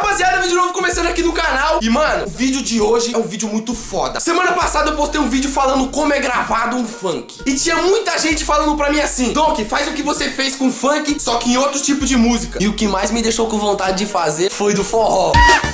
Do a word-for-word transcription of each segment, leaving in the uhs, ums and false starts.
rapaziada, vídeo novo começando aqui no canal. E mano, o vídeo de hoje é um vídeo muito foda. Semana passada eu postei um vídeo falando como é gravado um funk. E tinha muita gente falando pra mim assim: Donkey, faz o que você fez com funk, só que em outro tipo de música. E o que mais me deixou com vontade de fazer foi do forró.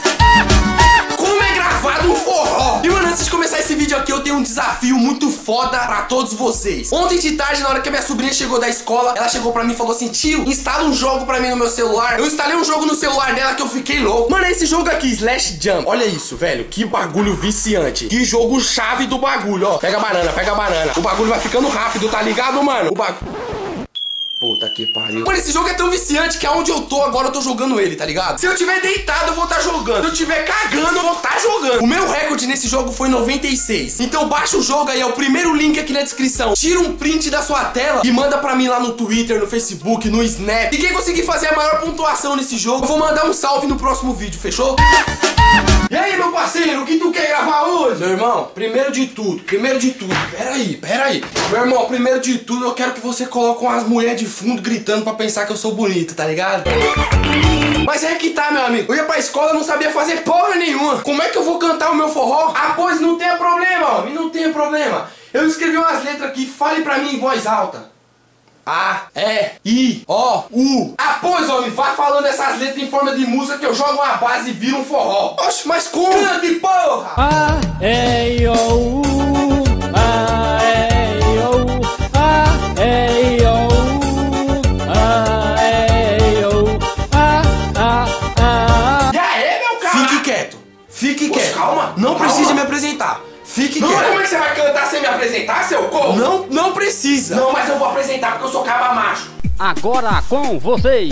Como é gravado um forró? E mano, antes de começar esse vídeo aqui, eu tenho um desafio muito foda pra todos vocês. Ontem de tarde, na hora que a minha sobrinha chegou da escola, ela chegou pra mim e falou assim: tio, instala um jogo pra mim no meu celular. Eu instalei um jogo no celular dela que eu fiquei louco. Mano, é esse jogo aqui, Slash Jump. Olha isso, velho, que bagulho viciante. Que jogo chave do bagulho, ó. Pega a banana, pega a banana. O bagulho vai ficando rápido, tá ligado, mano? O bagulho... Puta que pariu. Mano, esse jogo é tão viciante que aonde eu tô agora eu tô jogando ele, tá ligado? Se eu tiver deitado eu vou estar tá jogando. Se eu tiver cagando eu vou estar tá jogando. O meu recorde nesse jogo foi noventa e seis. Então baixa o jogo aí, é o primeiro link aqui na descrição. Tira um print da sua tela e manda pra mim lá no Twitter, no Facebook, no Snap. E quem conseguir fazer a maior pontuação nesse jogo, eu vou mandar um salve no próximo vídeo, fechou? E aí, meu parceiro, o que tu quer gravar hoje? Meu irmão, primeiro de tudo, primeiro de tudo, pera aí, pera aí. Meu irmão, primeiro de tudo, eu quero que você coloque umas mulheres de fundo gritando pra pensar que eu sou bonito, tá ligado? Mas é que tá, meu amigo, eu ia pra escola e não sabia fazer porra nenhuma. Como é que eu vou cantar o meu forró? Ah, pois não tem problema, homem, não tem problema. Eu escrevi umas letras aqui, fale pra mim em voz alta. A, E, I, O, U. Ah, pois, homem, vá falando essas letras em forma de música que eu jogo uma base e viro um forró. Oxe, mas como? Cante, porra! A, E, I, O, U. A, E, I, O, U. A, E, I, O, U. A, E, I, O, U. A, A, A. E aí, meu cara? Fique quieto, fique Poxa, quieto. calma, não calma. precisa me apresentar. Fique Não, quieto. como é que você vai cantar sem me apresentar, seu corpo? Não, não precisa. Não, mas eu vou apresentar porque eu sou caba macho. Agora com vocês,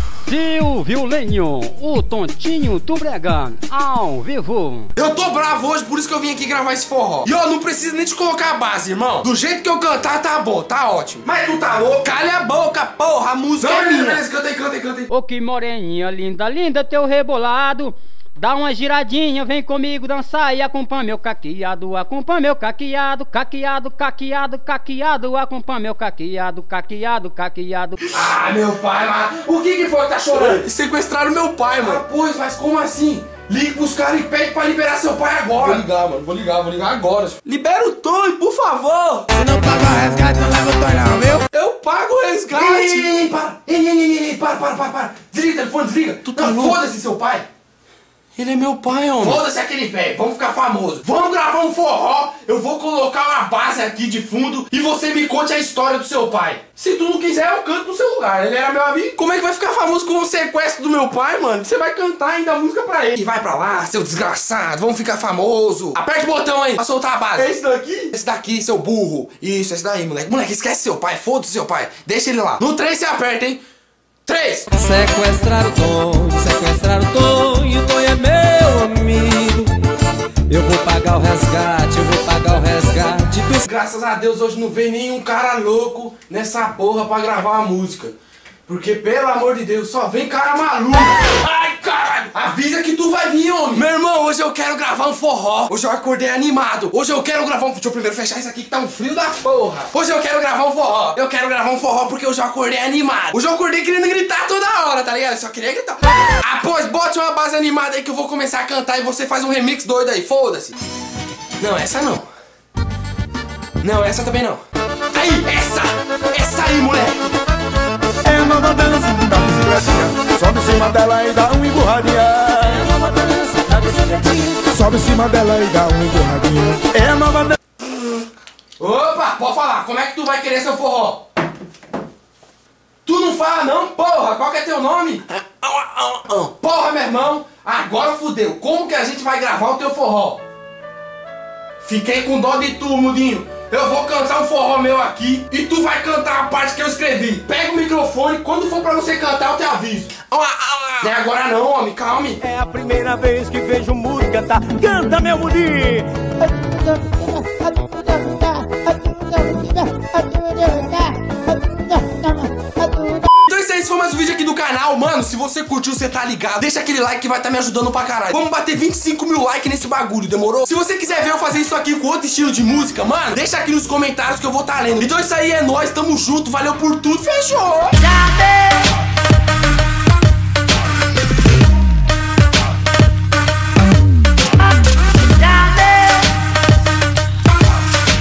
Silvio Lenho, o tontinho do Bregan, ao vivo. Eu tô bravo hoje, por isso que eu vim aqui gravar esse forró. E ó, não precisa nem te colocar a base, irmão. Do jeito que eu cantar, tá bom, tá ótimo. Mas tu tá louco? Calha a boca, porra, a música Não, é beleza, minha. beleza, canta aí, canta aí, canta aí. Ô que moreninha linda, linda teu rebolado. Dá uma giradinha, vem comigo dançar e acompanha meu caqueado, acompanha meu caqueado, caqueado, caqueado, caqueado, acompanha meu caqueado, caqueado, caqueado. Ah, meu pai, mas o que que foi que tá chorando? Sequestraram meu pai, mano. Ah, pois, mas como assim? Ligue pros caras e pede pra liberar seu pai agora. Vou ligar, mano, vou ligar, vou ligar agora. Libera o Tony, por favor. Se não pagar o resgate, não leva o Tony não, viu? Eu pago o resgate. Ei, ei, ei, ei, para, ei, ei, ei, ei, para, para, para, para. Desliga o telefone, desliga. Tu tá Não, louco? foda-se seu pai. Ele é meu pai, homem. Foda-se aquele velho, vamos ficar famoso. Vamos gravar um forró, eu vou colocar uma base aqui de fundo e você me conte a história do seu pai. Se tu não quiser, eu canto no seu lugar, ele era meu amigo. Como é que vai ficar famoso com o sequestro do meu pai, mano? Você vai cantar ainda a música pra ele. E vai pra lá, seu desgraçado, vamos ficar famoso. Aperta o botão aí, pra soltar a base. É esse daqui? Esse daqui, seu burro. Isso, esse daí, moleque. Moleque, esquece seu pai, foda-se seu pai. Deixa ele lá. No três você aperta, hein? três. Sequestrar o Tom, sequestrar o Tom, e o Tom é meu amigo. Eu vou pagar o resgate, eu vou pagar o resgate dos... Graças a Deus hoje não veio nenhum cara louco nessa porra pra gravar uma música. Porque, pelo amor de Deus, só vem cara maluco. Ai, caralho! Avisa que tu vai vir, homem! Meu irmão, hoje eu quero gravar um forró. Hoje eu acordei animado. Hoje eu quero gravar um... Deixa eu primeiro fechar isso aqui que tá um frio da porra. Hoje eu quero gravar um forró. Eu quero gravar um forró porque hoje eu acordei animado. Hoje eu acordei querendo gritar toda hora, tá ligado? Eu só queria gritar. Ah, pois, bote uma base animada aí que eu vou começar a cantar e você faz um remix doido aí. Foda-se. Não, essa não. Não, essa também não. Aí, essa! Essa aí, moleque! É a nova dança da bicicletinha. Sobe em cima dela e dá uma emburradinha. É a nova dança da bicicletinha. Sobe em cima dela e dá uma emburradinha. É a nova dança. Opa, pode falar, como é que tu vai querer seu forró? Tu não fala não, porra, qual que é teu nome? Porra, meu irmão, agora fudeu, como que a gente vai gravar o teu forró? Fiquei com dó de tu, mudinho. Eu vou cantar um forró meu aqui e tu vai cantar a parte que eu escrevi. Pega o microfone, quando for pra você cantar eu te aviso. Não é agora não, homem, calme. É a primeira vez que vejo música cantar. Canta, meu mudinho! Então isso aí, esse foi mais um vídeo aqui do canal. Mano, se você curtiu, você tá ligado, deixa aquele like que vai estar tá me ajudando pra caralho. Vamos bater vinte e cinco mil likes nesse bagulho, demorou? Se você quiser ver eu fazer isso aqui com outro estilo de música, mano, deixa aqui nos comentários que eu vou estar tá lendo. Então isso aí é nóis, tamo junto, valeu por tudo, fechou! Já deu!